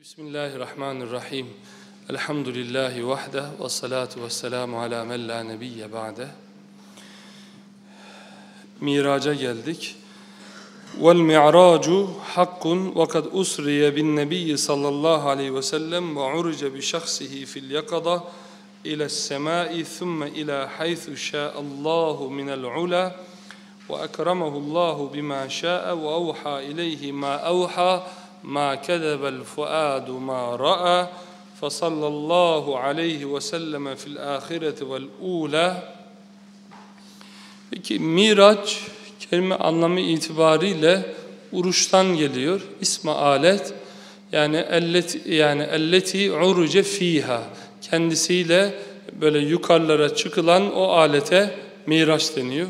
Bismillahirrahmanirrahim. Elhamdülillahi vahde ve salatu ve selamu ala men la nebiyye ba'de. Miraca geldik. Vel mi'racu hakkun ve kad usriye bin nebiyyi sallallahu aleyhi ve sellem ve urice bi şahsihi fil yakada ila's semai thumme ila haythu şa'allahu minel ula ve ekramehullahu bima şa'a ve evha ileyhi ma evha مَا كَذَبَ الْفُؤَادُ مَا رَأَى فَصَلَّى اللّٰهُ عَلَيْهِ وَسَلَّمَ فِي الْآخِرَةِ وَالْاُولَى. Peki Miraç kelime anlamı itibariyle uruştan geliyor. İsmi alet yani elleti uruce fiha, kendisiyle böyle yukarılara çıkılan o alete Miraç deniyor.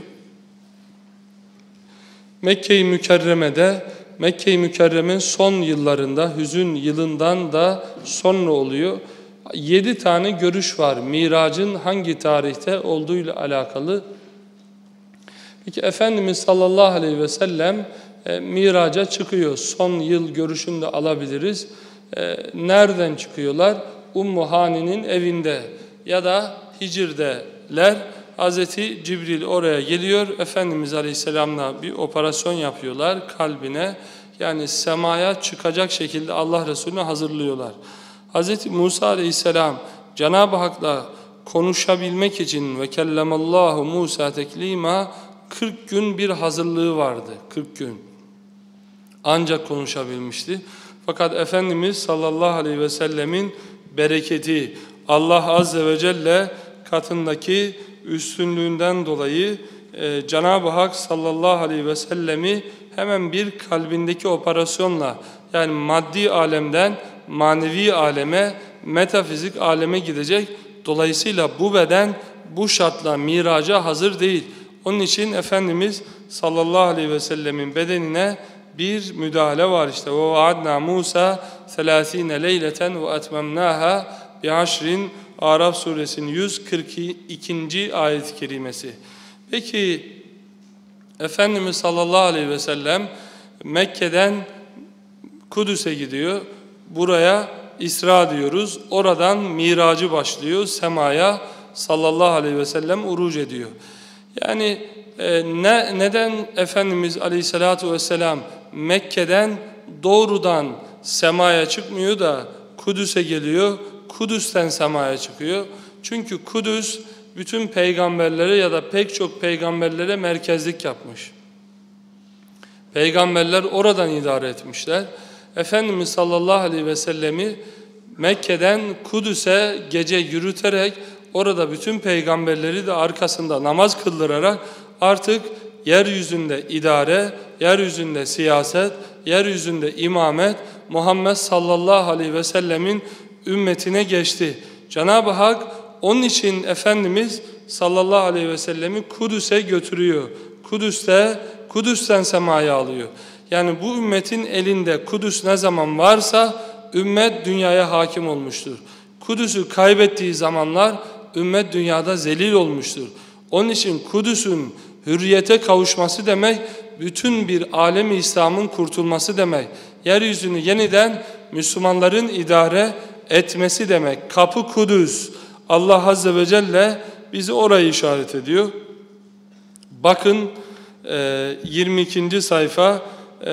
Mekke-i Mükerreme'de, Mekke-i Mükerreme'nin son yıllarında, hüzün yılından da sonra oluyor. 7 tane görüş var Mirac'ın hangi tarihte olduğuyla alakalı. Peki Efendimiz sallallahu aleyhi ve sellem Mirac'a çıkıyor. Son yıl görüşünü de alabiliriz. Nereden çıkıyorlar? Ummu Hani'nin evinde ya da Hicr'deler. Hazreti Cibril oraya geliyor. Efendimiz Aleyhisselam'la bir operasyon yapıyorlar kalbine. Yani semaya çıkacak şekilde Allah Resulü'nü hazırlıyorlar. Hazreti Musa Aleyhisselam Cenab-ı Hak'la konuşabilmek için ve kellemallahu Musa teklima 40 gün bir hazırlığı vardı. 40 gün. Ancak konuşabilmişti. Fakat Efendimiz sallallahu aleyhi ve sellemin bereketi, Allah Azze ve Celle katındaki üstünlüğünden dolayı Cenab-ı Hak sallallahu aleyhi ve sellemi hemen bir kalbindeki operasyonla, yani maddi alemden manevi aleme, metafizik aleme gidecek. Dolayısıyla bu beden bu şartla miraca hazır değil. Onun için Efendimiz sallallahu aleyhi ve sellemin bedenine bir müdahale var işte. وَوَعَدْنَا مُوسَى 30 leyleten وَاَتْمَمْنَاهَا بِعَشْرٍ Araf suresinin 142. ayet-i kerimesi. Peki Efendimiz sallallahu aleyhi ve sellem Mekke'den Kudüs'e gidiyor. Buraya İsra diyoruz. Oradan miracı başlıyor. Semaya sallallahu aleyhi ve sellem uruc ediyor. Yani neden Efendimiz aleyhissalatu vesselam Mekke'den doğrudan semaya çıkmıyor da Kudüs'e geliyor? Kudüs'ten semaya çıkıyor. Çünkü Kudüs bütün peygamberlere ya da pek çok peygamberlere merkezlik yapmış. Peygamberler oradan idare etmişler. Efendimiz sallallahu aleyhi ve sellemi Mekke'den Kudüs'e gece yürüterek orada bütün peygamberleri de arkasında namaz kıldırarak artık yeryüzünde idare, yeryüzünde siyaset, yeryüzünde imamet Muhammed sallallahu aleyhi ve sellemin ümmetine geçti. Cenab-ı Hak onun için Efendimiz sallallahu aleyhi ve sellemi Kudüs'e götürüyor. Kudüs'ten semaya alıyor. Yani bu ümmetin elinde Kudüs ne zaman varsa ümmet dünyaya hakim olmuştur. Kudüs'ü kaybettiği zamanlar ümmet dünyada zelil olmuştur. Onun için Kudüs'ün hürriyete kavuşması demek bütün bir alem-i İslam'ın kurtulması demek. Yeryüzünü yeniden Müslümanların idare etmesi demek. Kapı Kudüs. Allah Azze ve Celle bizi orayı işaret ediyor. Bakın 22. sayfa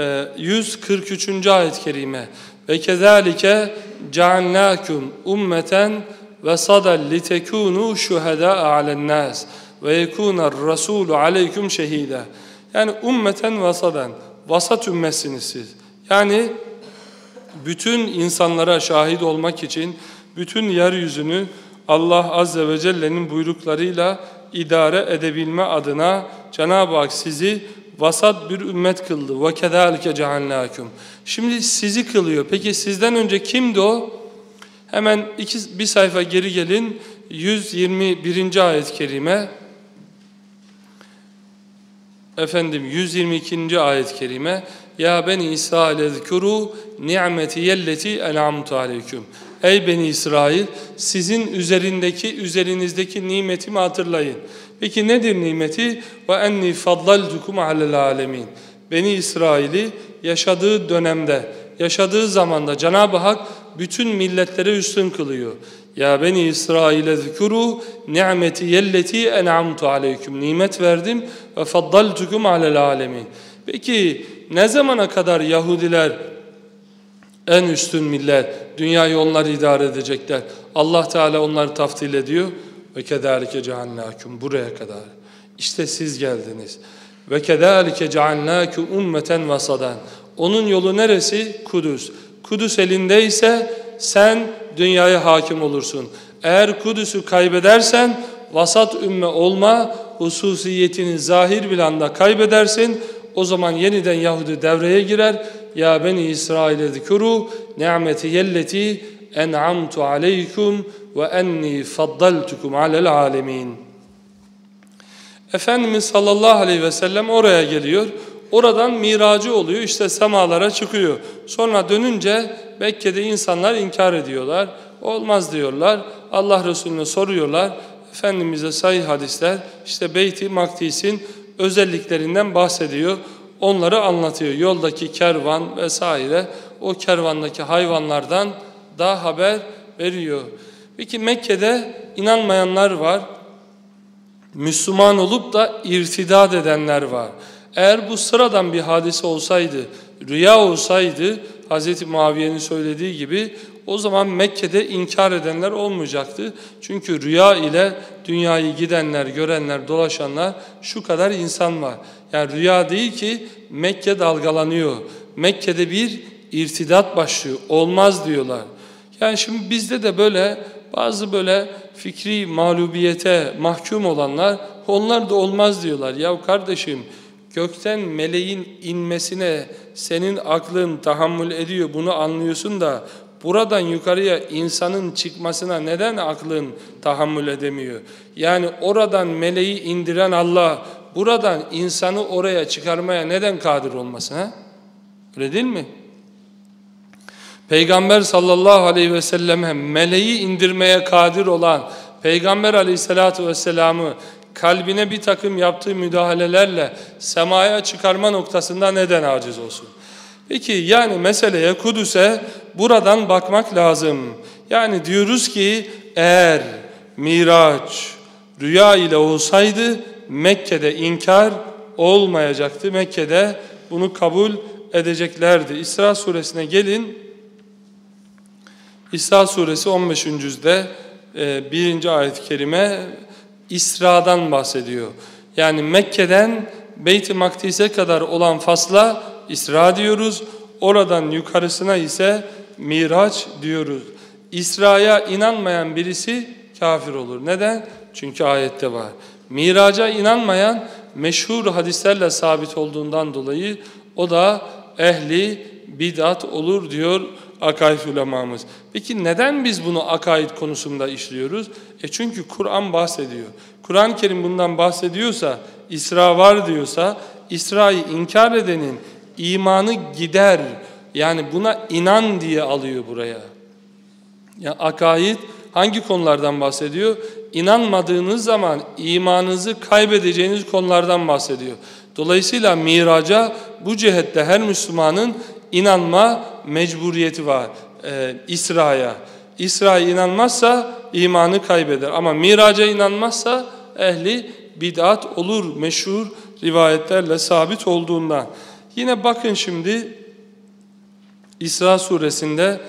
143. ayet-i kerime. Ve kezalike cealnakum ummeten ve sadal litekunu şuhada a'len-nas ve yekunar rasulu aleykum şehida. Yani ummeten vasadan, vasat ümmetsiniz siz. Yani bütün insanlara şahit olmak için bütün yeryüzünü Allah Azze ve Celle'nin buyruklarıyla idare edebilme adına Cenab-ı Hak sizi vasat bir ümmet kıldı. وَكَذَٰلِكَ جَعَلْنَاكُمْ. Şimdi sizi kılıyor. Peki sizden önce kimdi o? Hemen bir sayfa geri gelin. 121. ayet-i kerime. 122. ayet-i kerime. Ya beni İsrail ezkuru ni'meti yelleti en'amtu aleyküm. Ey beni İsrail, sizin üzerinizdeki nimetimi hatırlayın. Peki nedir nimeti? Ve enni faddaltukum alel alemin. Beni İsrail'i yaşadığı dönemde, yaşadığı zamanda Cenab-ı Hak bütün milletleri üstün kılıyor. Ya beni İsrail'e zikuru ni'meti yelleti en'amtu aleyküm. Nimet verdim ve faddaltukum alel alemin. Peki ne zamana kadar Yahudiler en üstün millet, dünyayı onlar idare edecekler? Allah Teala onları taftil ediyor. Ve kedalike ceallâküm, buraya kadar. İşte siz geldiniz. Ve kedalike ceallâküm ummeten vasadan. Onun yolu neresi? Kudüs. Kudüs elindeyse sen dünyaya hakim olursun. Eğer Kudüs'ü kaybedersen vasat ümme olma hususiyetini zahir bir anda kaybedersin. O zaman yeniden Yahudi devreye girer. Ya beni İsrail'e zikuru ni'meti yelleti en'amtu aleykum ve enni faddaltukum alel alemin. Efendimiz sallallahu aleyhi ve sellem oraya geliyor. Oradan miracı oluyor, işte semalara çıkıyor. Sonra dönünce Mekke'de insanlar inkar ediyorlar. Olmaz diyorlar. Allah Resulüne soruyorlar. Efendimiz'e sahih hadisler işte Beyt-i Makdis'in özelliklerinden bahsediyor. Onları anlatıyor. Yoldaki kervan vesaire, o kervandaki hayvanlardan da haber veriyor. Peki Mekke'de inanmayanlar var. Müslüman olup da irtidat edenler var. Eğer bu sıradan bir hadise olsaydı, rüya olsaydı, Hz. Muaviye'nin söylediği gibi, o zaman Mekke'de inkar edenler olmayacaktı. Çünkü rüya ile dünyayı gidenler, görenler, dolaşanlar şu kadar insan var. Yani rüya değil ki Mekke dalgalanıyor. Mekke'de bir irtidat başlıyor. Olmaz diyorlar. Yani şimdi bizde de böyle bazı böyle fikri mağlubiyete mahkum olanlar, onlar da olmaz diyorlar. Ya kardeşim, gökten meleğin inmesine senin aklın tahammül ediyor, bunu anlıyorsun da buradan yukarıya insanın çıkmasına neden aklın tahammül edemiyor? Yani oradan meleği indiren Allah buradan insanı oraya çıkarmaya neden kadir olmasın? Ha? Öyle değil mi? Peygamber sallallahu aleyhi ve selleme meleği indirmeye kadir olan Peygamber aleyhissalatu vesselam'ı kalbine bir takım yaptığı müdahalelerle semaya çıkarma noktasında neden aciz olsun? Peki yani meseleye, Kudüs'e buradan bakmak lazım. Yani diyoruz ki eğer Miraç rüya ile olsaydı Mekke'de inkar olmayacaktı. Mekke'de bunu kabul edeceklerdi. İsra suresine gelin. İsra suresi 15. cüzde 1. ayet-i kerime İsra'dan bahsediyor. Yani Mekke'den Beyt-i Makdis'e kadar olan fasla İsra diyoruz. Oradan yukarısına ise Miraç diyoruz. İsra'ya inanmayan birisi kafir olur. Neden? Çünkü ayette var. Miraç'a inanmayan meşhur hadislerle sabit olduğundan dolayı o da ehli bid'at olur diyor akaid ulemamız. Peki neden biz bunu akaid konusunda işliyoruz? Çünkü Kur'an bahsediyor. Kur'an-ı Kerim bundan bahsediyorsa, İsra var diyorsa, İsra'yı inkar edenin imanı gider. Yani buna inan diye alıyor buraya. Yani akaid hangi konulardan bahsediyor? İnanmadığınız zaman imanınızı kaybedeceğiniz konulardan bahsediyor. Dolayısıyla miraca bu cihette her Müslümanın inanma mecburiyeti var. İsra'ya. İsra'ya inanmazsa imanı kaybeder. Ama miraca inanmazsa ehli bid'at olur, meşhur rivayetlerle sabit olduğundan. Yine bakın şimdi İsra suresinde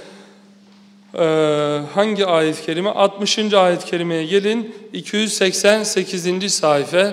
hangi ayet-i kerime? 60. ayet-i kerimeye gelin. 288. sayfa.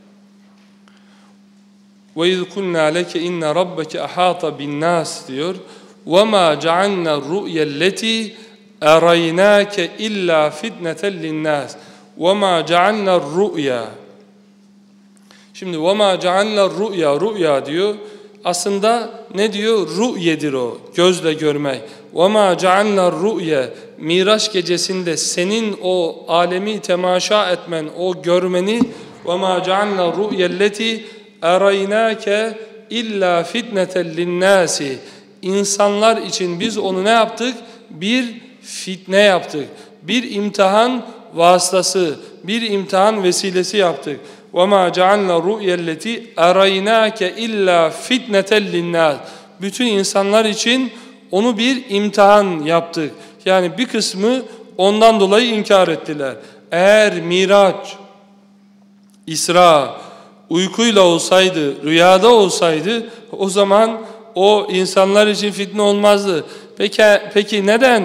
وَاِذْ كُنَّا لَكَ اِنَّ رَبَّكَ اَحَاطَ بِالنَّاسِ diyor. وَمَا جَعَلْنَا الرُّؤْيَ الَّتِي اَرَيْنَاكَ اِلَّا فِتْنَةً لِلنَّاسِ وَمَا جَعَلْنَا الرُّؤْيَا. Şimdi وَمَا جَعَلْنَا الرُّؤْيَا, rü'ya diyor. Aslında ne diyor? Rü'yedir o, gözle görmek. وَمَا جَعَلْنَا الرُّؤْيَا, Miraç gecesinde senin o alemi temaşa etmen, o görmeni وَمَا جَعَلْنَا الرُّؤْيَا الَّتِي اَرَيْنَاكَ اِلَّا فِتْنَةً لِلنَّاسِ. İnsanlar için biz onu ne yaptık? Bir fitne yaptık. Bir imtihan vasıtası, bir imtihan vesilesi yaptık. وَمَا جَعَلْنَا الرُّؤْيَا الَّتِي اَرَيْنَاكَ اِلَّا فِتْنَةً لِلنَّاسِ. Bütün insanlar için onu bir imtihan yaptık. Yani bir kısmı ondan dolayı inkar ettiler. Eğer Miraç, İsra uykuyla olsaydı, rüyada olsaydı o zaman o insanlar için fitne olmazdı. Peki neden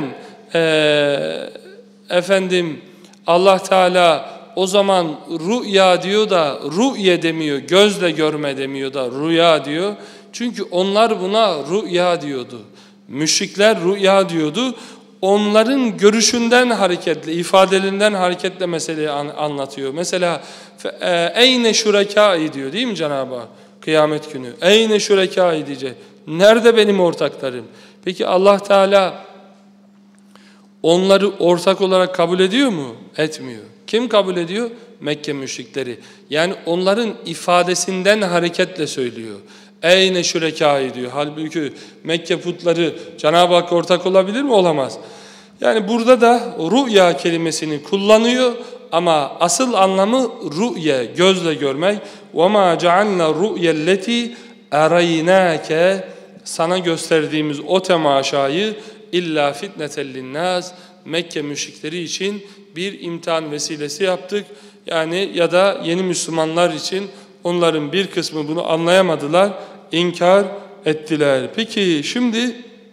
Allah Teala o zaman rüya diyor da rü'ye demiyor, gözle görme demiyor da rüya diyor. Çünkü onlar buna rüya diyordu. Müşrikler rüya diyordu. Onların görüşünden hareketle, ifadelerinden hareketle meseleyi anlatıyor. Mesela eyne şurekâi diyor değil mi Cenab-ı Hak? Kıyamet günü. Eyne şurekâi diyecek. Nerede benim ortaklarım? Peki Allah Teala onları ortak olarak kabul ediyor mu? Etmiyor. Kim kabul ediyor? Mekke müşrikleri. Yani onların ifadesinden hareketle söylüyor. Eyne şurekâi diyor. Halbuki Mekke putları Cenab-ı Hak ortak olabilir mi? Olamaz. Yani burada da rü'ya kelimesini kullanıyor ama asıl anlamı rü'ye, gözle görmek. وَمَا جَعَلْنَا الرُّؤْيَ الَّتِي اَرَيْنَاكَ sana gösterdiğimiz o temaşayı illa fitneten linnâs Mekke müşrikleri için bir imtihan vesilesi yaptık. Yani ya da yeni Müslümanlar için onların bir kısmı bunu anlayamadılar, inkar ettiler. Peki şimdi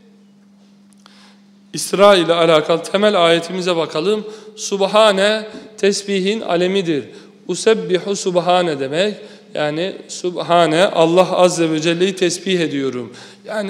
İsra ile alakalı temel ayetimize bakalım. Subhane tesbihin alemidir. Usebbihu subhane demek. Yani Subhane Allah Azze ve Celle'yi tesbih ediyorum. Yani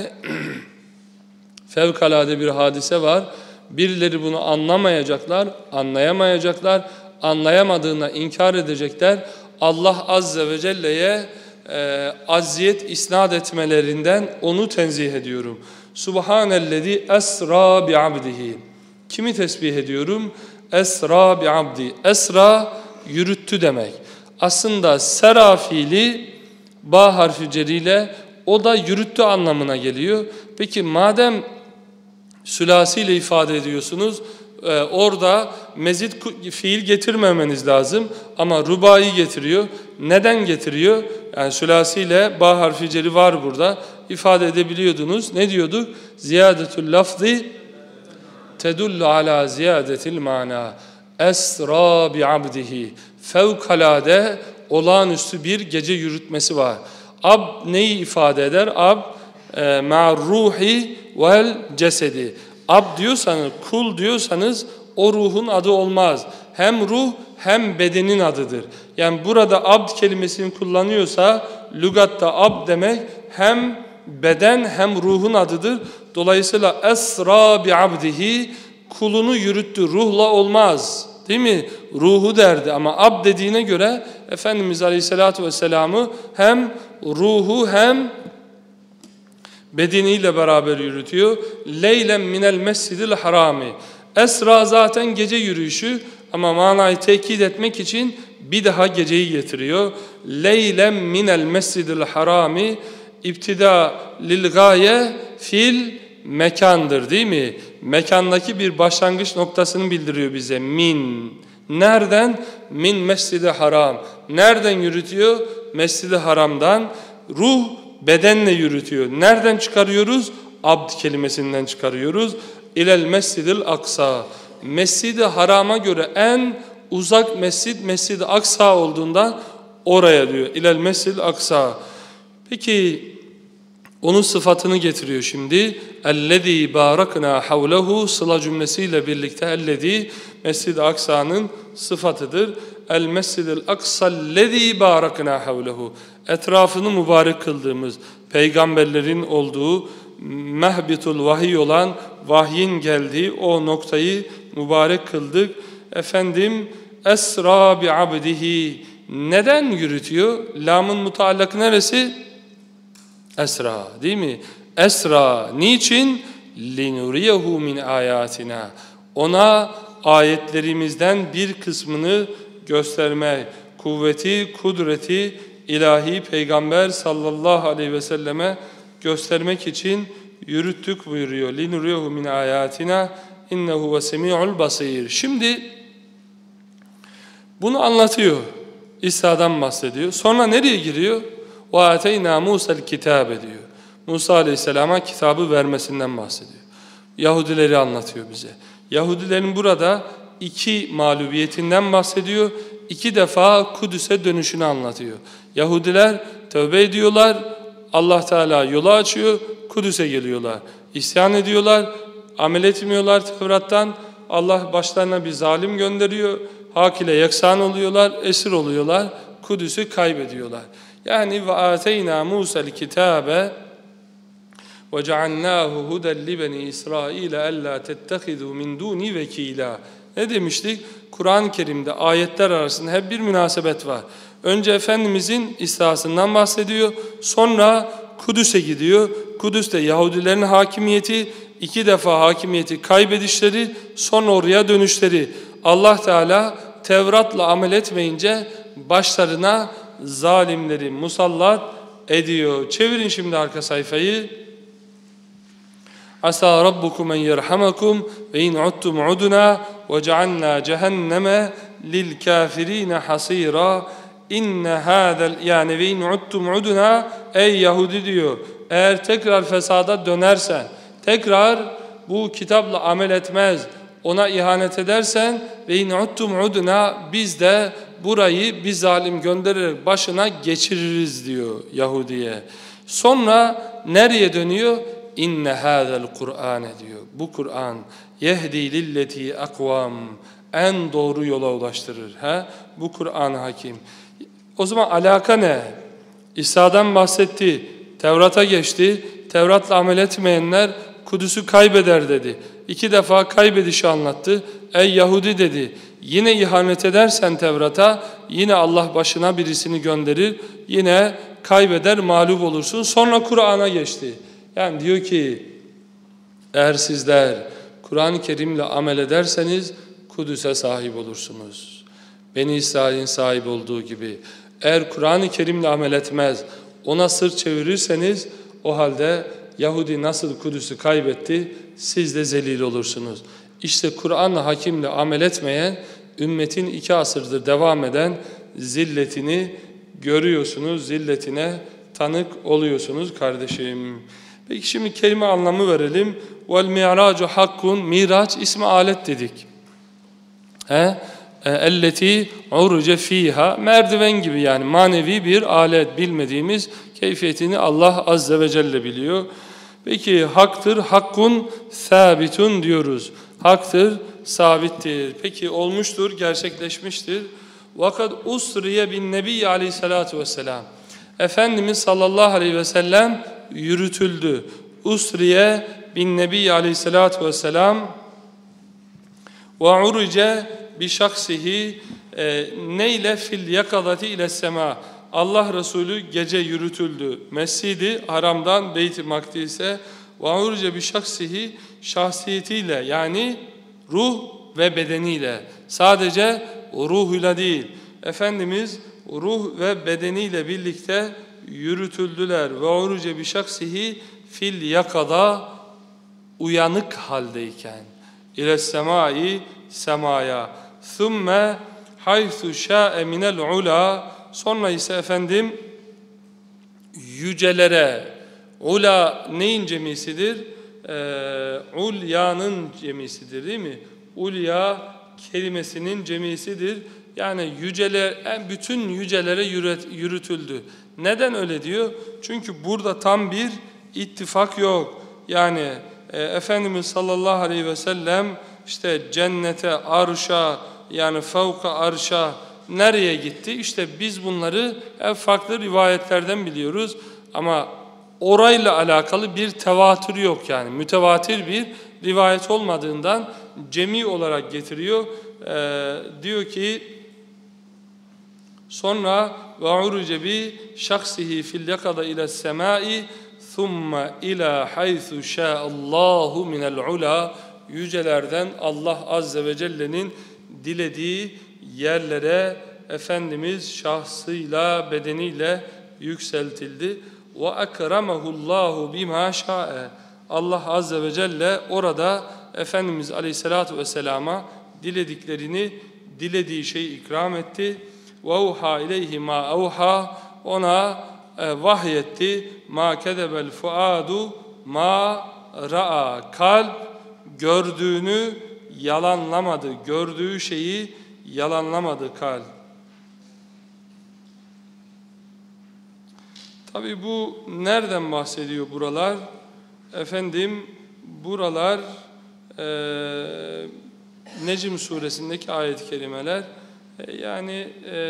fevkalade bir hadise var. Birileri bunu anlamayacaklar, anlayamayacaklar. Anlayamadığına inkar edecekler. Allah Azze ve Celle'ye acziyet isnat etmelerinden onu tenzih ediyorum. Subhanellezi esra bi abdihi. Kimi tesbih ediyorum? Esra bi abdi. Esra yürüttü demek. Aslında sera fiili ba harfi ceriyle o da yürüttü anlamına geliyor. Peki madem sülasiyle ifade ediyorsunuz, orada mezit fiil getirmemeniz lazım ama rubai getiriyor. Neden getiriyor? Yani sülasiyle ba harfi ceri var burada. İfade edebiliyordunuz. Ne diyorduk? Ziyadetül lafzi tedullu ala ziyadetil mana. Esra bi abdihi. Fevkalade olağanüstü bir gece yürütmesi var. Ab neyi ifade eder? Ab ma'ruhi vel cesedi. Ab diyorsanız, kul diyorsanız o ruhun adı olmaz. Hem ruh hem bedenin adıdır. Yani burada abd kelimesini kullanıyorsa lügatta abd demek hem beden hem ruhun adıdır. Dolayısıyla esra bi abdihi kulunu yürüttü. Ruhla olmaz. Değil mi? Ruhu derdi ama abd dediğine göre Efendimiz Aleyhisselatü Vesselam'ı hem ruhu hem bedeniyle beraber yürütüyor. Leylen minel mescidil harami. Esra zaten gece yürüyüşü ama manayı tekit etmek için bir daha geceyi getiriyor. Leylen minel mescidil harami İptida lil gaye fil mekandır değil mi? Mekandaki bir başlangıç noktasını bildiriyor bize. Min. Nereden? Min mescid-i haram. Nereden yürütüyor? Mescid-i haramdan. Ruh bedenle yürütüyor. Nereden çıkarıyoruz? Abd kelimesinden çıkarıyoruz. İlel mescidil aksa. Mescid-i harama göre en uzak mescid Mescid-i Aksa olduğundan oraya diyor. İlel mescidil aksa. Peki onun sıfatını getiriyor şimdi. Ellezî bâraknâ havlehu sıla cümlesiyle birlikte ellezî Mescid-i Aksa'nın sıfatıdır. El mescidil aksa'llezî bâraknâ havlehu. Etrafını mübarek kıldığımız, peygamberlerin olduğu, mehbitul vahiy olan, vahyin geldiği o noktayı mübarek kıldık. Efendim, esra bi abdihi. Neden yürütüyor? Lamın mutallak neresi? Esra değil mi? Esra. Niçin? Linuriyehu min ayatina. Ona ayetlerimizden bir kısmını göstermek. Kuvveti, kudreti ilahi peygamber sallallahu aleyhi ve selleme göstermek için yürüttük buyuruyor. Linuriyehu min ayatina innehu ve semi'ul basir. Şimdi bunu anlatıyor. İsa'dan bahsediyor. Sonra nereye giriyor? وَاَتَيْنَا مُوسَى الْكِتَابَ diyor. Musa Aleyhisselam'a kitabı vermesinden bahsediyor. Yahudileri anlatıyor bize. Yahudilerin burada iki mağlubiyetinden bahsediyor. İki defa Kudüs'e dönüşünü anlatıyor. Yahudiler tövbe ediyorlar. Allah Teala yolu açıyor. Kudüs'e geliyorlar. İsyan ediyorlar. Amel etmiyorlar Tevrat'tan. Allah başlarına bir zalim gönderiyor. Hak ile yeksan oluyorlar. Esir oluyorlar. Kudüs'ü kaybediyorlar. Yani ve ateyna Musa'l kitabe ve cealnahu huden li beni İsrail alla tettehizu min duni vekila. Ne demiştik? Kur'an-ı Kerim'de ayetler arasında hep bir münasebet var. Önce Efendimizin istisasından bahsediyor. Sonra Kudüs'e gidiyor. Kudüs'te Yahudilerin hakimiyeti, iki defa hakimiyeti kaybedişleri, sonra oraya dönüşleri. Allah Teala Tevrat'la amel etmeyince başlarına zalimleri musallat ediyor. Çevirin şimdi arka sayfayı. Asa rabbukum en yerhamakum ve in uttum udna ve cealna cehenneme lil kafirine hasira. İnne hâzel yani ve in uttum udna, ey Yahudi diyor, eğer tekrar fesada dönersen, tekrar bu kitapla amel etmez, ona ihanet edersen ve in uttum udna, biz de burayı bir zalim göndererek başına geçiririz diyor Yahudi'ye. Sonra nereye dönüyor? İnne hâzel Kur'ane diyor. Bu Kur'an yehdi lilleti akvam, en doğru yola ulaştırır. Bu Kur'an hakim. O zaman alaka ne? İsa'dan bahsetti, Tevrat'a geçti. Tevrat'la amel etmeyenler Kudüs'ü kaybeder dedi. İki defa kaybedişi anlattı. Ey Yahudi dedi, yine ihanet edersen Tevrat'a, yine Allah başına birisini gönderir, yine kaybeder, mağlup olursun. Sonra Kur'an'a geçti. Yani diyor ki, eğer sizler Kur'an-ı Kerim'le amel ederseniz Kudüs'e sahip olursunuz. Beni İsrail'in sahip olduğu gibi. Eğer Kur'an-ı Kerim'le amel etmez, ona sırt çevirirseniz, o halde Yahudi nasıl Kudüs'ü kaybetti, siz de zelil olursunuz. İşte Kur'an'la hakimle amel etmeyen, ümmetin 2 asırdır devam eden zilletini görüyorsunuz, zilletine tanık oluyorsunuz kardeşim. Peki şimdi kelime anlamı verelim. Vel mi'racu hakkun, miraç ismi alet dedik. Elleti uruce fiha, merdiven gibi, yani manevi bir alet, bilmediğimiz keyfiyetini Allah Azze ve Celle biliyor. Peki haktır, hakkun sabitun diyoruz. Haktır, sabittir. Peki olmuştur, gerçekleşmiştir. Vakat usriye bin nebi aleyhissalatu vesselam. Efendimiz sallallahu aleyhi ve sellem yürütüldü. Usriye bin nebi aleyhissalatu vesselam ve uruce bi şahsihi neyle fil yakadati ile sema. Allah Resulü gece yürütüldü. Mescid-i Haram'dan Beyt-i Makdis'e ve uruce bi şahsihi, şahsiyetiyle, yani ruh ve bedeniyle. Sadece ruhuyla değil. Efendimiz ruh ve bedeniyle birlikte yürütüldüler. Ve uruce bi şahsihi fil yakada, uyanık haldeyken. İle semai, semaya. Thumme haythu şa'e minel ula, sonra ise efendim yücelere. Ula neyin cemisidir? Ulya'nın cemisidir değil mi? Ulya kelimesinin cemisidir. Yani bütün yücelere yürütüldü. Neden öyle diyor? Çünkü burada tam bir ittifak yok. Yani Efendimiz sallallahu aleyhi ve sellem işte cennete, arşa, yani fevka arşa nereye gitti? İşte biz bunları farklı rivayetlerden biliyoruz. Ama orayla alakalı bir tevatür yok, yani mütevatir bir rivayet olmadığından cemi olarak getiriyor. Diyor ki sonra ve uruce bi şahsihi fil yakada ila semai thumma ila haythu şa'allahu minel ula, yücelerden Allah Azze ve Celle'nin dilediği yerlere Efendimiz şahsıyla, bedeniyle yükseltildi. Ve ekramehullahu bima şa'e. Allah Azze ve Celle orada Efendimiz Aleyhisselatü Vesselam'a dilediği şeyi ikram etti. Ve uha ileyhi ma uha, ona vahyetti. Ma kedebel fuadu ma ra'a. Kalp gördüğünü yalanlamadı. Gördüğü şeyi yalanlamadı kalp. Tabi bu nereden bahsediyor buralar? Efendim buralar Necm suresindeki ayet-i kerimeler. Yani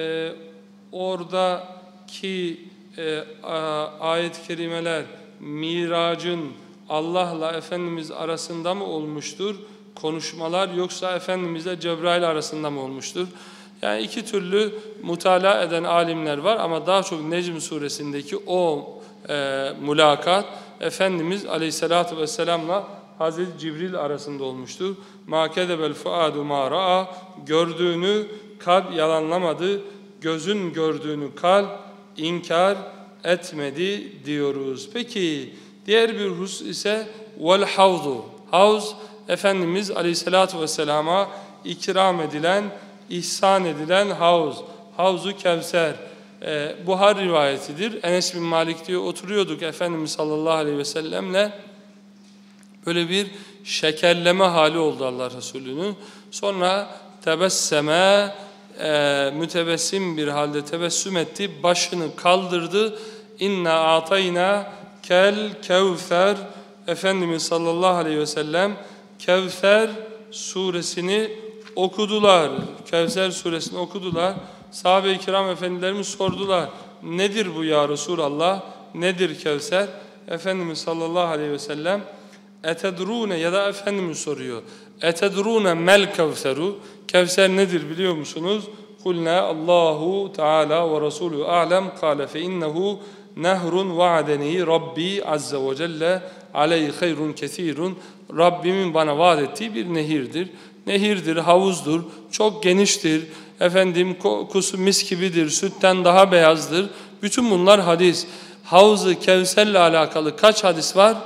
oradaki ayet-i kerimeler miracın Allah'la Efendimiz arasında mı olmuştur? Konuşmalar yoksa Efendimizle Cebrail arasında mı olmuştur? Yani iki türlü mutala eden alimler var ama daha çok Necm suresindeki o mülakat Efendimiz Aleyhisselatü Vesselam'la Hazreti Cibril arasında olmuştur. مَا كَذَبَ الْفُعَادُ مَا رَأَى. Gördüğünü kalp yalanlamadı, gözün gördüğünü kalp inkar etmedi diyoruz. Peki diğer bir husus ise وَالْحَوْضُ. Havz, Efendimiz Aleyhisselatü Vesselam'a ikram edilen, ihsan edilen havuz. Havzu Kevser. Buhari rivayetidir. Enes bin Malik diyor, oturuyorduk Efendimiz sallallahu aleyhi ve sellemle. Böyle bir şekerleme hali oldu Allah Resulü'nün. Sonra tebesseme, mütebessim bir halde tebessüm etti. Başını kaldırdı. İnna atayna kel kevser. Efendimiz sallallahu aleyhi ve sellem Kevser suresini okudular. Kevser suresini okudular. Sahabe-i kiram efendilerimiz sordular. Nedir bu ya Resulallah? Nedir Kevser? Efendimiz sallallahu aleyhi ve sellem etedrune ya da Efendimiz soruyor. Etedrune mel kevseru. Kevser nedir biliyor musunuz? Kulna Allahu Teala ve Resulü a'lem kâle fe innehu nehrun vaadeni Rabbi azze ve celle aleyhi hayrun kesirun. Rabbimin bana vaat ettiği bir nehirdir. Nehirdir, havuzdur, çok geniştir. Efendim kokusu mis gibidir, sütten daha beyazdır. Bütün bunlar hadis. Havz-ı Kevser'le alakalı kaç hadis var?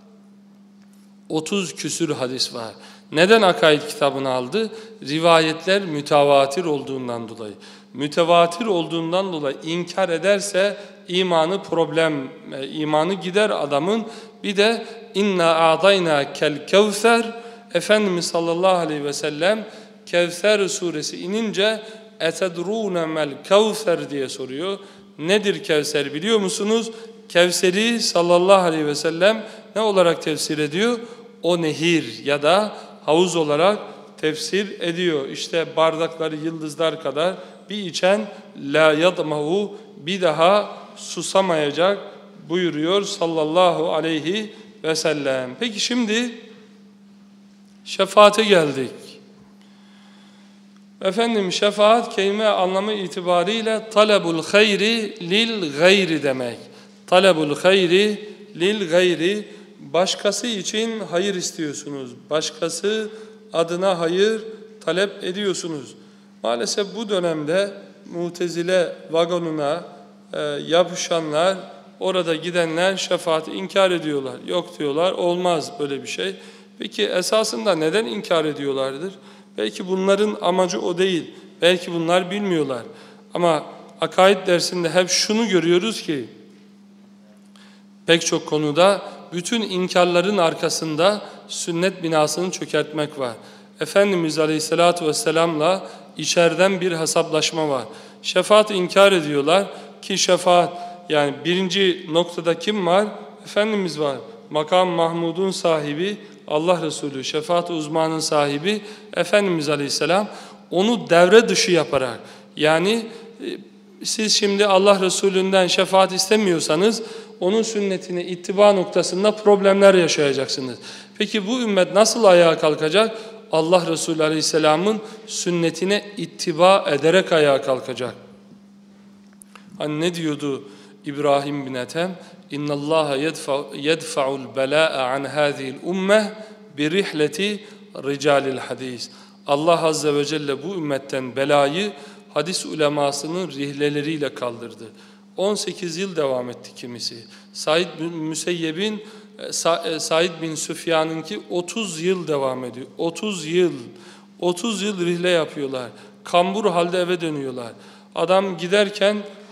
30 küsür hadis var. Neden akaid kitabını aldı? Rivayetler mütevatir olduğundan dolayı. Mütevatir olduğundan dolayı inkar ederse imanı problem, imanı gider adamın. Bir de inna a'dayna kel kevser. Efendimiz sallallahu aleyhi ve sellem Kevser suresi inince etedrûne mel kevser diye soruyor. Nedir Kevser biliyor musunuz? Kevser'i sallallahu aleyhi ve sellem ne olarak tefsir ediyor? O nehir ya da havuz olarak tefsir ediyor. İşte bardakları yıldızlar kadar bir içen la yadmahu bir daha susamayacak buyuruyor sallallahu aleyhi ve sellem. Peki şimdi şefaate geldik. Efendim şefaat kelime anlamı itibariyle talebul hayri lil gayri demek. Talebul hayri lil gayri, başkası için hayır istiyorsunuz. Başkası adına hayır talep ediyorsunuz. Maalesef bu dönemde Mutezile vagonuna yapışanlar, orada gidenler şefaati inkar ediyorlar. Yok diyorlar, olmaz böyle bir şey. Peki esasında neden inkar ediyorlardır? Belki bunların amacı o değil. Belki bunlar bilmiyorlar. Ama akaid dersinde hep şunu görüyoruz ki pek çok konuda bütün inkarların arkasında sünnet binasını çökertmek var. Efendimiz Aleyhisselatü Vesselam'la içeriden bir hesaplaşma var. Şefaat inkar ediyorlar ki şefaat, yani birinci noktada kim var? Efendimiz var. Makam Mahmud'un sahibi Allah Resulü, şefaat uzmanın sahibi Efendimiz Aleyhisselam, onu devre dışı yaparak, yani siz şimdi Allah Resulü'nden şefaat istemiyorsanız onun sünnetine ittiba noktasında problemler yaşayacaksınız. Peki bu ümmet nasıl ayağa kalkacak? Allah Resulü Aleyhisselam'ın sünnetine ittiba ederek ayağa kalkacak. Hani ne diyordu İbrahim bin Ethem? İnna Allah yedfa'ul bela'a an hadihi'l ummeh bi rihleti ricalil hadis. Allah azze ve celle bu ümmetten belayı hadis ulemasının rihleleriyle kaldırdı. 18 yıl devam etti kimisi. Said bin Müseyyeb'in, Said bin Süfyan'ınki 30 yıl devam ediyor. 30 yıl. 30 yıl rihle yapıyorlar. Kambur halde eve dönüyorlar. Adam giderken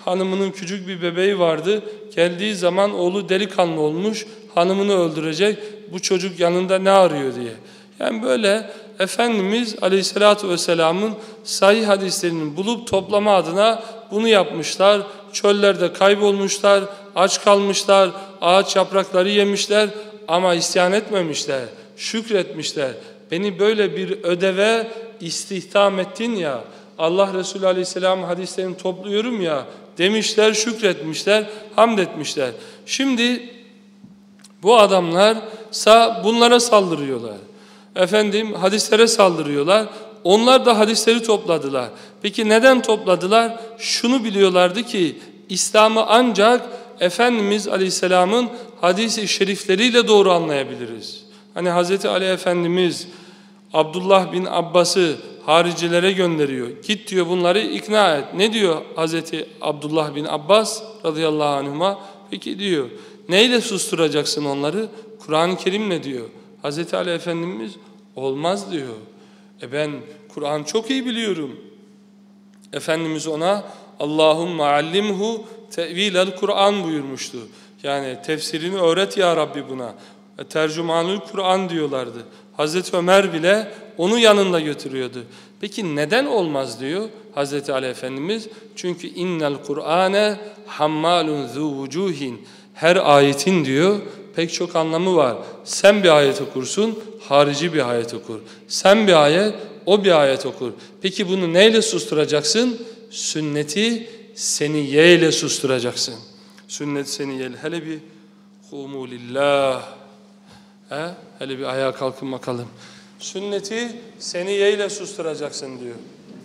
hanımının küçük bir bebeği vardı. Geldiği zaman oğlu delikanlı olmuş, hanımını öldürecek. Bu çocuk yanında ne arıyor diye. Yani böyle Efendimiz Aleyhisselatü Vesselam'ın sahih hadislerini bulup toplama adına bunu yapmışlar. Çöllerde kaybolmuşlar, aç kalmışlar, ağaç yaprakları yemişler ama isyan etmemişler, şükretmişler. Beni böyle bir ödeve istihdam ettin ya, Allah Resulü Aleyhisselam hadislerini topluyorum ya demişler, şükretmişler, hamd etmişler. Şimdi bu adamlar bunlara saldırıyorlar. Efendim hadislere saldırıyorlar. Onlar da hadisleri topladılar. Peki neden topladılar? Şunu biliyorlardı ki İslam'ı ancak Efendimiz Aleyhisselam'ın hadis-i şerifleriyle doğru anlayabiliriz. Hani Hz. Ali Efendimiz Abdullah bin Abbas'ı haricilere gönderiyor. Git diyor bunları ikna et. Ne diyor Hz. Abdullah bin Abbas radıyallahu anhuma? Peki diyor neyle susturacaksın onları? Kur'an-ı Kerim'le diyor. Hz. Ali Efendimiz olmaz diyor. Ben Kur'an çok iyi biliyorum. Efendimiz ona Allahümme allimhu tevilel Kur'an buyurmuştu. Yani tefsirini öğret ya Rabbi buna. Tercümanül Kur'an diyorlardı. Hazreti Ömer bile onu yanında götürüyordu. Peki neden olmaz diyor Hazreti Ali Efendimiz? Çünkü innel Kur'ane hammalun zu vucuhin. Her ayetin diyor pek çok anlamı var. Sen bir ayet okursun, harici bir ayet okur. Sen bir ayet, o bir ayet okur. Peki bunu neyle susturacaksın? Sünneti seniyeyle susturacaksın. Sünnet seniyeyle. Hele bir humu lillah. Hele bir ayağa kalkın bakalım. Sünneti seniyeyle susturacaksın diyor.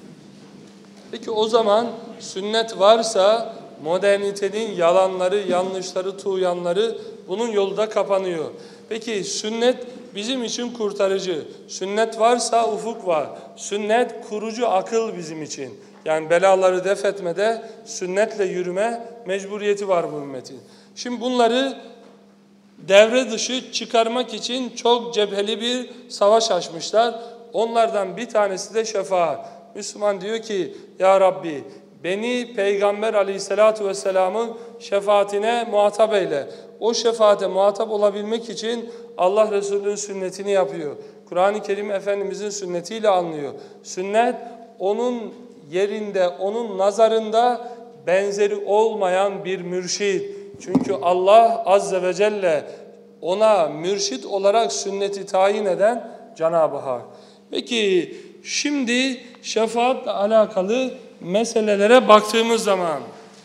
Peki o zaman sünnet varsa modernitenin yalanları, yanlışları, tuğyanları bunun yolu da kapanıyor. Peki sünnet bizim için kurtarıcı. Sünnet varsa ufuk var. Sünnet kurucu akıl bizim için. Yani belaları def etmede sünnetle yürüme mecburiyeti var bu ümmetin. Şimdi bunları devre dışı çıkarmak için çok cepheli bir savaş açmışlar. Onlardan bir tanesi de şefaat. Müslüman diyor ki ya Rabbi beni Peygamber Aleyhisselatü Vesselam'ın şefaatine muhatap eyle. O şefaate muhatap olabilmek için Allah Resulü'nün sünnetini yapıyor. Kur'an-ı Kerim Efendimizin sünnetiyle anlıyor. Sünnet onun yerinde, onun nazarında benzeri olmayan bir mürşid. Çünkü Allah Azze ve Celle ona mürşid olarak sünneti tayin eden Cenab-ı Hak. Peki şimdi şefaatle alakalı meselelere baktığımız zaman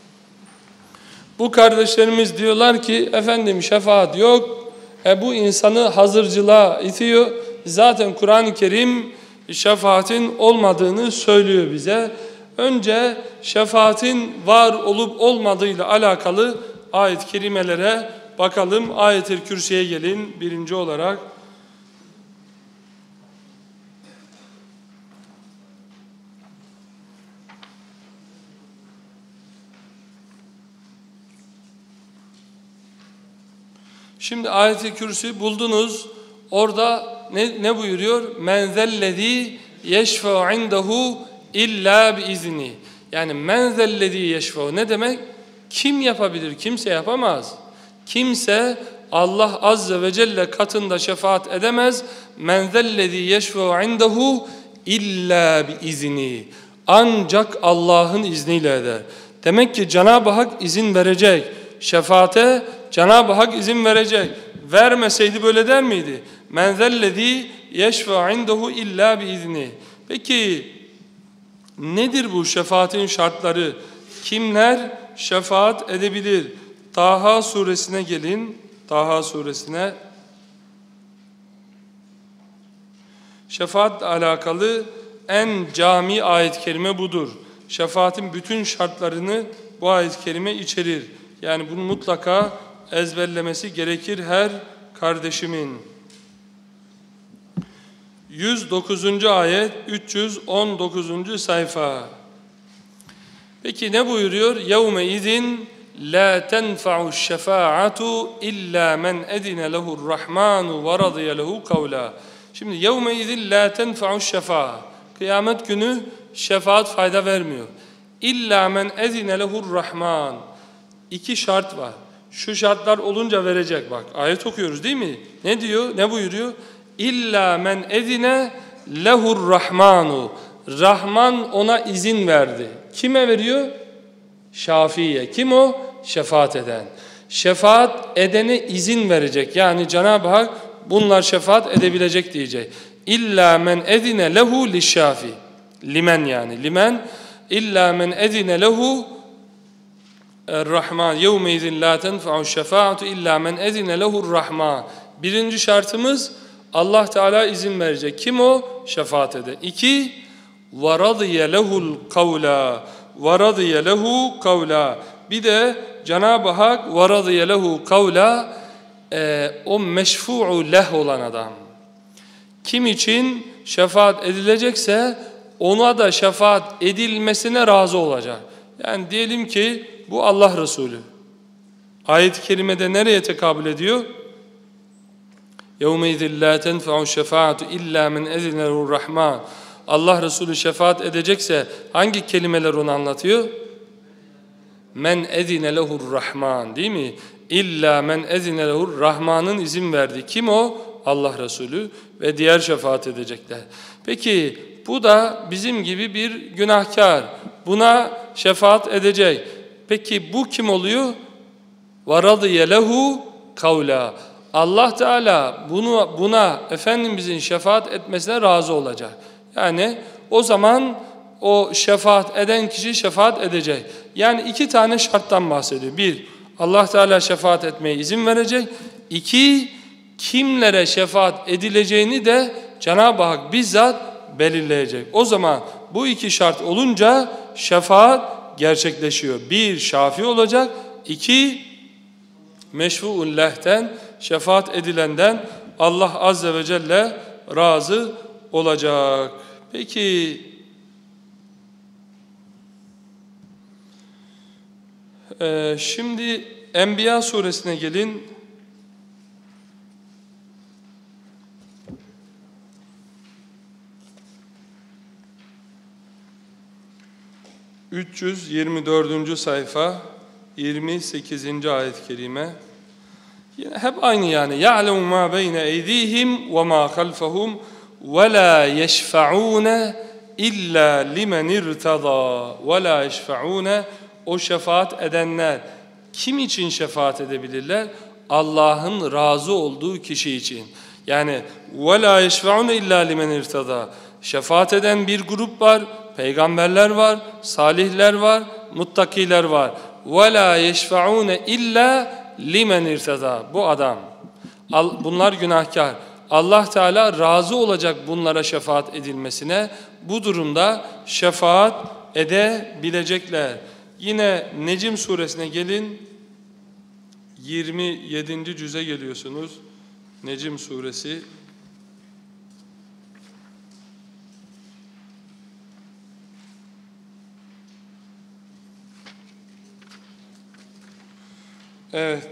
bu kardeşlerimiz diyorlar ki efendim şefaat yok. Bu insanı hazırcılığa itiyor. Zaten Kur'an-ı Kerim şefaatin olmadığını söylüyor bize. Önce şefaatin var olup olmadığıyla alakalı ayet-i kerimelere bakalım. Ayet-i Kürsü'ye gelin birinci olarak. Şimdi ayet-i kürsü buldunuz. Orada ne buyuruyor? Men zellezî yeşfe'u indehu illa biizni. Yani men zellezî yeşfe'u ne demek? Kim yapabilir? Kimse yapamaz. Kimse Allah Azze ve Celle katında şefaat edemez. Men zellezî yeşfe'u indehu illa biizni. Ancak Allah'ın izniyle eder. Demek ki Cenab-ı Hak izin verecek. Şefaate Cenab-ı Hak izin verecek. Vermeseydi böyle der miydi? Men zellezî yeşfe'u indehu illa biizni. Peki nedir bu şefaatin şartları? Kimler şefaat edebilir? Taha suresine gelin. Taha suresine. Şefaatle alakalı en cami ayet-i kerime budur. Şefaatin bütün şartlarını bu ayet-i kerime içerir. Yani bunu mutlaka ezberlemesi gerekir her kardeşimin. 109. ayet 319. sayfa. Peki ne buyuruyor? يَوْمَ اِذٍ لَا تَنْفَعُ الشَّفَاعَةُ اِلَّا مَنْ اَذِنَ لَهُ الرَّحْمَانُ وَرَضِيَ لَهُ قَوْلًا. Şimdi يَوْمَ اِذٍ لَا تَنْفَعُ الشَّفَاعَةُ. Kıyamet günü şefaat fayda vermiyor. İlla men ezine lehurrahman. İki şart var. Şu şartlar olunca verecek bak. Ayet okuyoruz değil mi? Ne diyor? Ne buyuruyor? İlla men ezine lehurrahmanu. Rahman ona izin verdi. Kime veriyor? Şafiye. Kim o? Şefaat eden. Şefaat edene izin verecek. Yani Cenab-ı Hak bunlar şefaat edebilecek diyecek. İlla men ezine lehu lişşafi. Limen yani. Limen illa men ezine lehu Er-Rahman yevmeizin la tenfa'u şefaatu illa men ezine lehur-Rahman. Birinci şartımız Allah Teala izin verecek. Kim o? Şefaat eder. 2 ve radiye lehul kavla. Ve radiye lehu kavla. Bir de Cenab-ı Hak ve radiye lehu kavla, o meşfu'u leh olan adam. Kim için şefaat edilecekse ona da şefaat edilmesine razı olacak. Yani diyelim ki bu Allah Resulü. Ayet-i kerimede nereye tekabül ediyor? يَوْمَيْذٍ لَا تَنْفَعُ الشَّفَاعَةُ اِلَّا مِنْ اَذِنَهُ الرَّحْمَانِ. Allah Resulü şefaat edecekse hangi kelimeler onu anlatıyor? Men ezine lehur rahman, değil mi? İlla men ezine lehur, Rahman'ın izin verdi. Kim o? Allah Resulü ve diğer şefaat edecekler. Peki bu da bizim gibi bir günahkar. Buna şefaat edecek. Peki bu kim oluyor? وَرَضِيَ لَهُ kavla. Allah Teala buna Efendimizin şefaat etmesine razı olacak. Yani o zaman o şefaat eden kişi şefaat edecek. Yani iki tane şarttan bahsediyor. Bir, Allah Teala şefaat etmeye izin verecek. İki, kimlere şefaat edileceğini de Cenab-ı Hak bizzat belirleyecek. O zaman bu iki şart olunca şefaat gerçekleşiyor. Bir, şafi olacak. İki, meşfu'un lehten, şefaat edilenden Allah Azze ve Celle razı olacak. Peki şimdi Enbiya suresine gelin. ...324. sayfa... ...28. ayet-i kerime... Yine hep aynı yani. يَعْلَمُ مَا بَيْنَ اَيْدِيهِمْ وَمَا خَلْفَهُمْ وَلَا يَشْفَعُونَ اِلَّا لِمَنِ ارْتَضَى وَلَا يَشْفَعُونَ. O şefaat edenler kim için şefaat edebilirler? Allah'ın razı olduğu kişi için. Yani وَلَا يَشْفَعُونَ اِلَّا لِمَنِ ارْتَضَى. Şefaat eden bir grup var, peygamberler var, salihler var, muttakiler var. وَلَا يَشْفَعُونَ اِلَّا limen irtada. Bu adam. Bunlar günahkar. Allah Teala razı olacak bunlara şefaat edilmesine. Bu durumda şefaat edebilecekler. Yine Necm suresine gelin. 27. cüze geliyorsunuz. Necm suresi. Evet,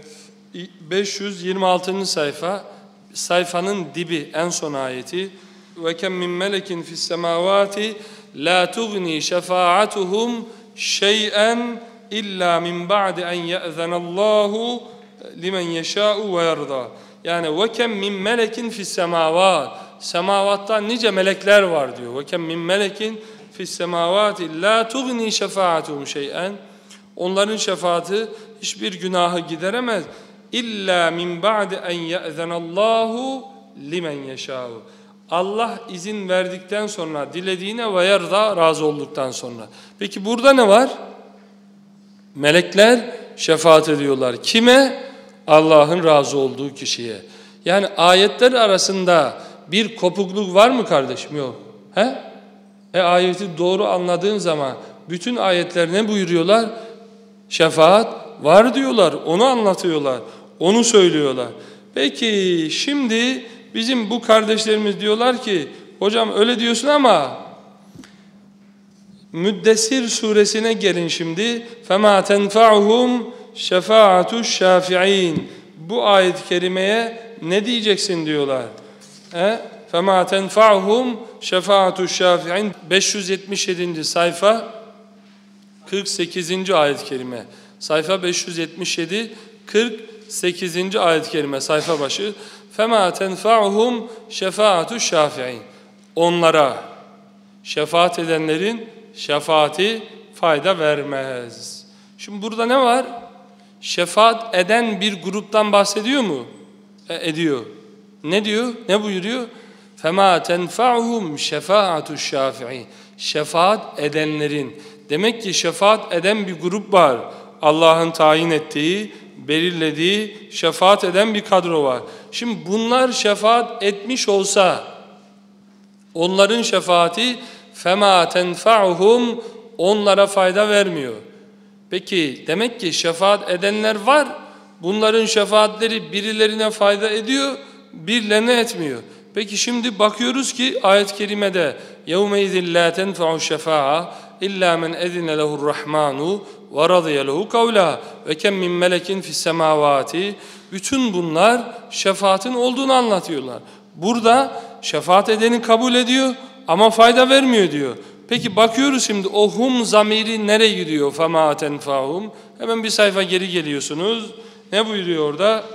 526. sayfa, sayfanın dibi, en son ayeti. وَكَمْ مِنْ مَلَكٍ فِي السَّمَاوَاتِ لَا تُغْنِي شَفَاعَتُهُمْ شَيْئًا إِلَّا مِنْ بَعْدِ أَنْ يَأْذَنَ اللّٰهُ لِمَنْ يَشَاءُ وَيَرْضَى. Yani وَكَمْ مِنْ مَلَكٍ فِي السَّمَاوَاتِ. Semavatta nice melekler var diyor. وَكَمْ مِنْ مَلَكٍ فِي السَّمَاوَاتِ لَا تُغْنِي شَفَاعَتُهُمْ شَيْئًا. Onların şefaati hiçbir günahı gideremez. İlla min ba'de en ye'zenallahu limen yeşâ'u. Allah izin verdikten sonra, dilediğine ve yerda, razı olduktan sonra. Peki burada ne var? Melekler şefaat ediyorlar. Kime? Allah'ın razı olduğu kişiye. Yani ayetler arasında bir kopukluk var mı kardeşim? Yok. He? Ayeti doğru anladığın zaman bütün ayetler ne buyuruyorlar? Şefaat var diyorlar, onu anlatıyorlar, onu söylüyorlar. Peki şimdi bizim bu kardeşlerimiz diyorlar ki, hocam öyle diyorsun ama Müddessir suresine gelin şimdi. فَمَا تَنْفَعُهُمْ شَفَاعَةُ الشَّافِعِينَ. Bu ayet-i kerimeye ne diyeceksin diyorlar. فَمَا تَنْفَعُهُمْ شَفَاعَةُ الشَّافِعِينَ. 577. sayfa 48. ayet-i kerime. Sayfa 577, 48. ayet-i kerime sayfa başı. فَمَا تَنْفَعُهُمْ شَفَاعَةُ الشَّافِعِينَ. Onlara, şefaat edenlerin şefaati fayda vermez. Şimdi burada ne var? Şefaat eden bir gruptan bahsediyor mu? Ediyor. Ne diyor? Ne buyuruyor? فَمَا تَنْفَعُهُمْ شَفَاعَةُ الشَّافِعِينَ. Şefaat edenlerin. Demek ki şefaat eden bir grup var. Allah'ın tayin ettiği, belirlediği, şefaat eden bir kadro var. Şimdi bunlar şefaat etmiş olsa, onların şefaati فَمَا تَنْفَعُهُمْ onlara fayda vermiyor. Peki demek ki şefaat edenler var. Bunların şefaatleri birilerine fayda ediyor, birilerine etmiyor. Peki şimdi bakıyoruz ki ayet-i kerimede يَوْمَيْذٍ لَا تَنْفَعُ الشَّفَاعَةِ إِلَّا مَنْ اَذِنَ لَهُ الرَّحْمَانُ وَرَضِيَ لَهُ قَوْلًا وَكَمْ مِنْ مَلَكٍ فِي السَّمَاوَاتِ. Bütün bunlar şefaatin olduğunu anlatıyorlar. Burada şefaat edeni kabul ediyor ama fayda vermiyor diyor. Peki bakıyoruz şimdi o hum zamiri nereye gidiyor? فَمَا تَنْفَعُهُمْ. Hemen bir sayfa geri geliyorsunuz. Ne buyuruyor orada?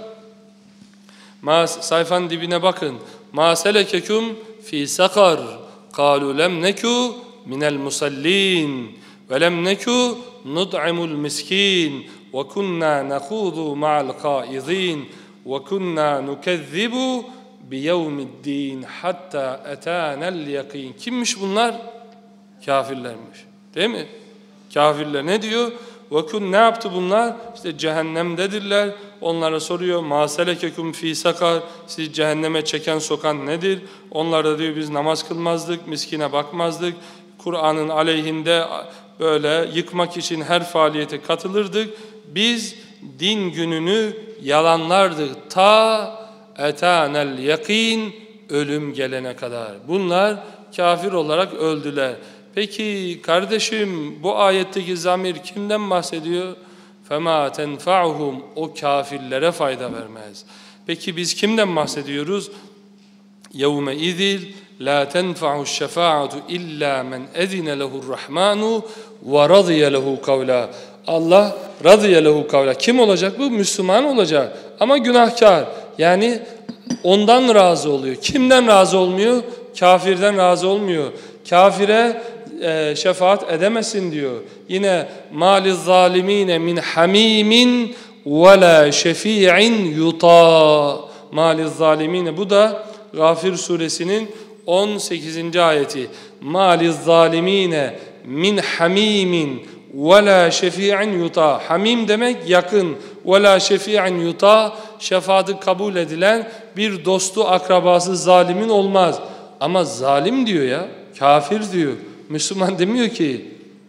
Sayfanın dibine bakın. مَا سَلَكَكُمْ فِي سَقَرٍ قَالُوا لَمْ نَكُوا مِنَ الْمُصَلِّينَ وَلَمْ نَكُوا نُطْعِمُ الْمِسْكِينَ وَكُنَّا نَخُوضُ مَعَ الْخَائِضِينَ وَكُنَّا نُكَذِّبُ بِيَوْمِ الدِّينِ حَتَّى أَتَانَا الْيَقِينَ. Kimmiş bunlar? Kafirlermiş. Değil mi? Kafirler ne diyor? Ne yaptı bunlar? İşte cehennemdedirler. Onlara soruyor. مَا سَلَكَكُمْ ف۪ي سَقَرٍ. Sizi cehenneme çeken sokan nedir? Onlar da diyor biz namaz kılmazdık, miskine bakmazdık. Kur'an'ın aleyhinde böyle yıkmak için her faaliyete katılırdık. Biz din gününü yalanlardık. Ta etanel yakin, ölüm gelene kadar. Bunlar kafir olarak öldüler. Peki kardeşim bu ayetteki zamir kimden bahsediyor? فَمَا تَنْفَعُهُمْ. O kafirlere fayda vermez. Peki biz kimden bahsediyoruz? يَوْمَئِذٍ لَا تَنْفَعُ الشَّفَاعَةُ إِلَّا مَنْ اَذِنَ لَهُ الرَّحْمَانُ وَرَضِيَ لَهُ قَوْلًا. Allah رَضِيَ لَهُ قَوْلًا. Kim olacak bu? Müslüman olacak. Ama günahkar. Yani ondan razı oluyor. Kimden razı olmuyor? Kafirden razı olmuyor. Kafire şefaat edemesin diyor. Yine maliz zalimine min hamimin ve la şefi'in yuta. Maliz zalimine, bu da Gafir suresinin 18. ayeti. Maliz zalimine min hamimin ve la şefi'in yuta. Hamim demek yakın. Ve la şefi'in yuta, şefaati kabul edilen bir dostu, akrabası zalimin olmaz. Ama zalim diyor ya, kafir diyor. Müslüman demiyor ki.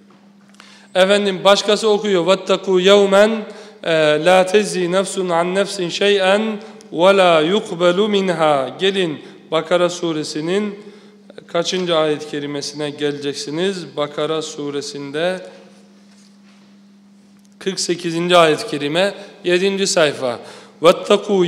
Efendim başkası okuyor. وَاتَّقُوا يَوْمًا لَا تَزِّي نَفْسٌ عَنْ نَفْسٍ شَيْئًا وَلَا يُقْبَلُ مِنْهَا. Gelin Bakara suresinin kaçıncı ayet-i kerimesine geleceksiniz? Bakara suresinde 48. ayet-i kerime 7. sayfa. وَاتَّقُوا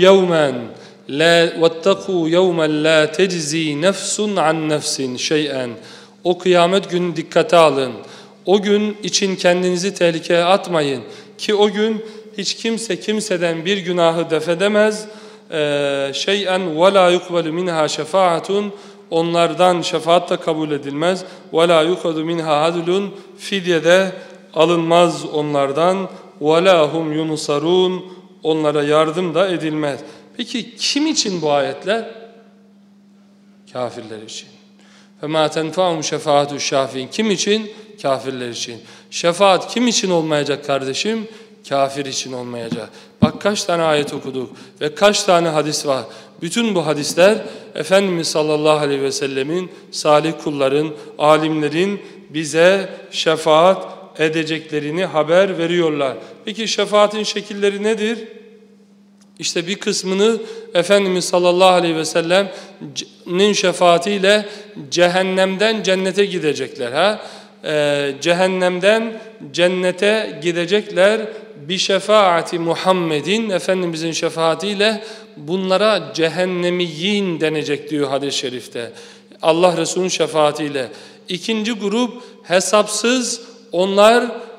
يَوْمًا لَا تَجْزِي نَفْسٌ عَنْ نَفْسٍ شَيْئًا. O kıyamet günü dikkate alın. O gün için kendinizi tehlikeye atmayın. Ki o gün hiç kimse kimseden bir günahı defedemez. Şey'en ve la yukbalu minha şefaatun. Onlardan şefaat da kabul edilmez. Ve la yukhadu minha adlun. Fidye de alınmaz onlardan. Ve la hum yunusarun. Onlara yardım da edilmez. Peki kim için bu ayetler? Kafirler için. فَمَا تَنْفَعُهُمْ شَفَاعَةُ الشَّافِينَ. Kim için? Kafirler için. Şefaat kim için olmayacak kardeşim? Kafir için olmayacak. Bak kaç tane ayet okuduk ve kaç tane hadis var. Bütün bu hadisler Efendimiz sallallahu aleyhi ve sellemin, salih kulların, alimlerin bize şefaat edeceklerini haber veriyorlar. Peki şefaatin şekilleri nedir? İşte bir kısmını Efendimiz sallallahu aleyhi ve sellem'nin şefaatiyle cehennemden cennete gidecekler. Cehennemden cennete gidecekler. Bir şefaati Muhammed'in, Efendimizin şefaatiyle bunlara cehennemiyin denecek diyor hadis-i şerifte. Allah Resulü'nün şefaatiyle. İkinci grup hesapsız, onlar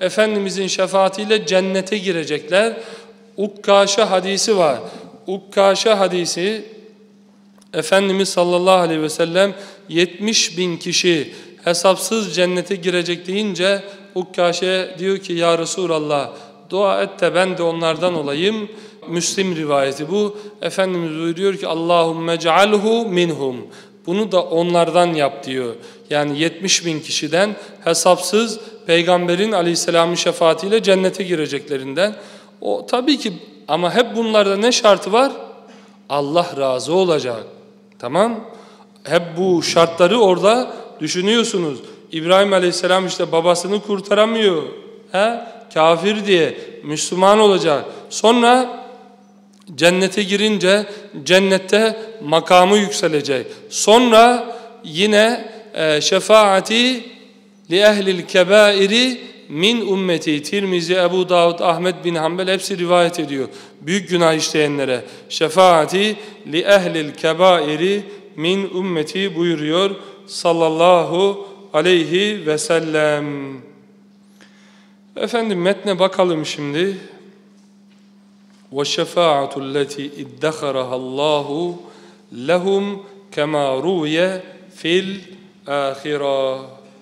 Efendimizin şefaatiyle cennete girecekler. Ukkaşa hadisi var. Ukkaşa hadisi, Efendimiz sallallahu aleyhi ve sellem 70.000 kişi hesapsız cennete girecek deyince Ukkaşe diyor ki ya Resulallah dua et de ben de onlardan olayım. Müslim rivayeti bu. Efendimiz buyuruyor ki Allahümme cealhu minhum. Bunu da onlardan yap diyor. Yani 70.000 kişiden hesapsız Peygamberin aleyhisselamın şefaatiyle cennete gireceklerinden. O tabii ki ama hep bunlarda ne şartı var? Allah razı olacak. Tamam? Hep bu şartları orada düşünüyorsunuz. İbrahim aleyhisselam işte babasını kurtaramıyor. Kafir diye Müslüman olacak. Sonra cennete girince cennette makamı yükselecek. Sonra yine şefaati li ehlil kebairi min ümmeti. Tirmizi, Ebu Davud, Ahmet bin Hanbel hepsi rivayet ediyor. Büyük günah işleyenlere şefaati li ehlil kebairi min ümmeti buyuruyor sallallahu aleyhi ve sellem. Efendim metne bakalım şimdi. وَالشَّفَاعَةُ الَّتِي اِدَّخَرَهَا اللّٰهُ لَهُمْ كَمَا رُوْيَ فِي الْآخِرَةِ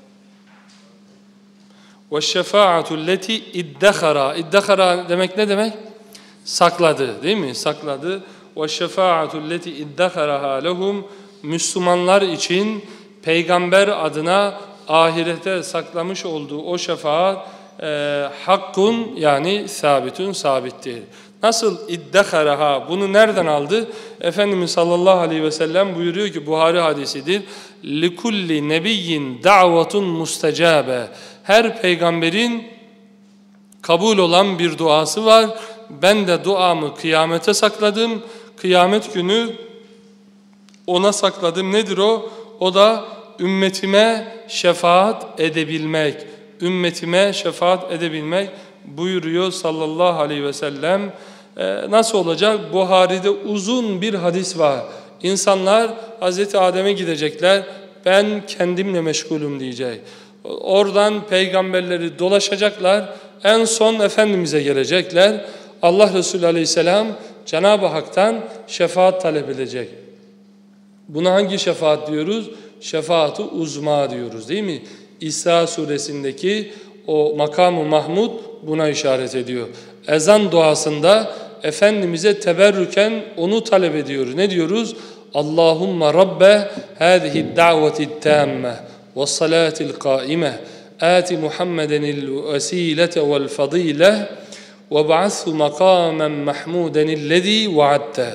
وَالشَّفَاعَةُ الَّتِي اِدَّخَرَا. İddehara demek ne demek? Sakladı, değil mi? Sakladı. وَالشَّفَاعَةُ الَّتِي اِدَّخَرَهَا لَهُمْ. Müslümanlar için peygamber adına ahirete saklamış olduğu o şefaat hakkun yani sabitun sabittir. Nasıl iddeharaha? Bunu nereden aldı? Efendimiz sallallahu aleyhi ve sellem buyuruyor ki Buhari hadisidir. Likulli nebiyyin da'vatun mustecabe. Her peygamberin kabul olan bir duası var. Ben de duamı kıyamete sakladım. Kıyamet günü ona sakladım. Nedir o? O da ümmetime şefaat edebilmek. Ümmetime şefaat edebilmek buyuruyor sallallahu aleyhi ve sellem. Nasıl olacak? Buhari'de uzun bir hadis var. İnsanlar Hazreti Adem'e gidecekler. Ben kendimle meşgulüm diyecek. Oradan peygamberleri dolaşacaklar. En son Efendimiz'e gelecekler. Allah Resulü aleyhisselam Cenab-ı Hak'tan şefaat talep edecek. Buna hangi şefaat diyoruz? Şefaat-ı uzma diyoruz değil mi? İsra suresindeki o makam-ı Mahmud buna işaret ediyor. Ezan duasında Efendimiz'e teberrüken onu talep ediyoruz. Ne diyoruz? Allahümme Rabbe hâzihi da'veti tâmme ve salâtil kâime âti Muhammedenil vesîlete vel fadîle ve ba'athu makâmen mahmûdenillezî vaadte.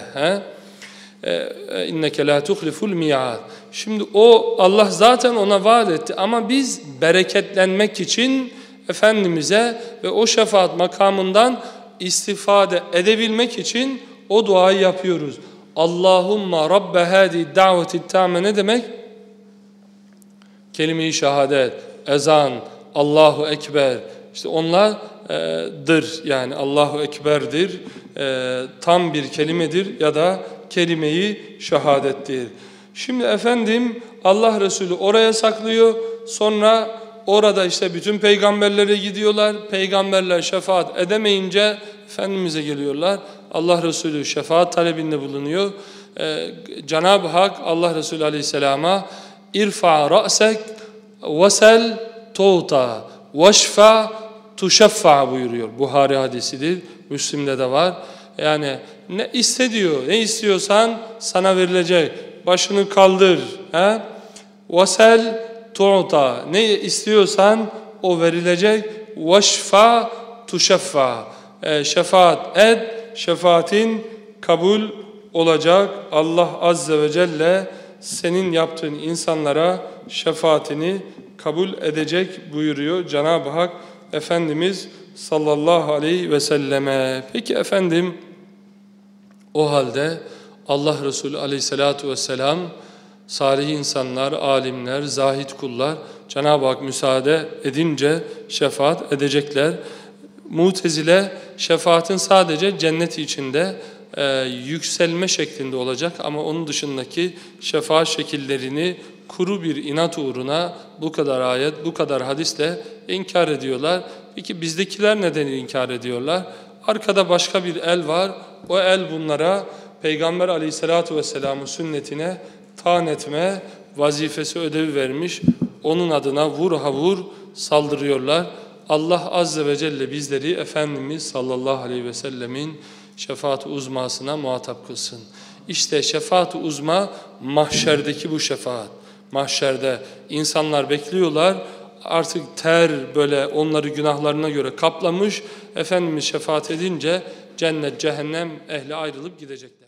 İnneke la tuhliful mi'ad. Şimdi o Allah zaten ona vaat etti ama biz bereketlenmek için Efendimiz'e ve o şefaat makamından istifade edebilmek için o duayı yapıyoruz. Allahumma rabbe hadi da'veti tamme ne demek? Kelime-i şehadet, ezan, Allahu Ekber. İşte onlardır yani Allahu Ekber'dir. Tam bir kelimedir ya da kelime-i şehadettir. Şimdi efendim Allah Resulü oraya saklıyor. Sonra orada işte bütün peygamberlere gidiyorlar. Peygamberler şefaat edemeyince Efendimiz'e geliyorlar. Allah Resulü şefaat talebinde bulunuyor. Cenab-ı Hak Allah Resulü Aleyhisselam'a irfa ra'sek vesel tuğta veşfa tuşeffa buyuruyor. Buhari hadisidir. Müslim'de de var. Yani ne istediyor? Ne istiyorsan sana verilecek. Başını kaldır. Vesel tu'ta. Ne istiyorsan o verilecek. Veşfa tuşeffa. Şefaat et. Şefaatin kabul olacak. Allah Azze ve Celle senin yaptığın insanlara şefaatini kabul edecek buyuruyor Cenab-ı Hak Efendimiz sallallahu aleyhi ve selleme. Peki efendim o halde Allah Resulü aleyhissalatu vesselam salih insanlar, alimler, zahid kullar Cenab-ı Hak müsaade edince şefaat edecekler. Mutezile şefaatin sadece cennet içinde yükselme şeklinde olacak ama onun dışındaki şefaat şekillerini kuru bir inat uğruna bu kadar ayet, bu kadar hadisle inkar ediyorlar. Peki bizdekiler neden inkar ediyorlar? Arkada başka bir el var. O el bunlara Peygamber Aleyhisselatü Vesselam'ın sünnetine taan etme vazifesi, ödevi vermiş. Onun adına vur ha vur saldırıyorlar. Allah Azze ve Celle bizleri Efendimiz sallallahu aleyhi ve sellemin şefaat-ı uzmasına muhatap kılsın. İşte şefaat-ı uzma mahşerdeki bu şefaat. Mahşerde insanlar bekliyorlar. Artık ter böyle onları günahlarına göre kaplamış. Efendimiz şefaat edince cennet, cehennem ehli ayrılıp gidecekler.